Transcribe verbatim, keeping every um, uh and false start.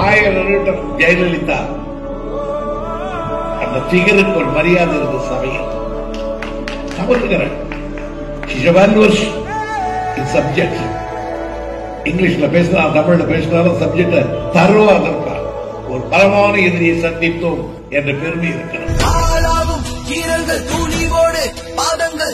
நாயகர் ஜெயலலிதா அந்த ஃபிகருக்கு ஒரு மரியாதை இருந்த சபையில் சமர்கிறேன். சப்ஜெக்ட் இங்கிலீஷ்ல பேசினாலும் தமிழ்ல பேசினாலும் சப்ஜெக்ட தருவா இருப்பார். ஒரு பலமான எதிரியை சந்தித்தோம் என்ற பெருமை இருக்கிறது. கீரல்கள் தூளிவோடு பாதங்கள்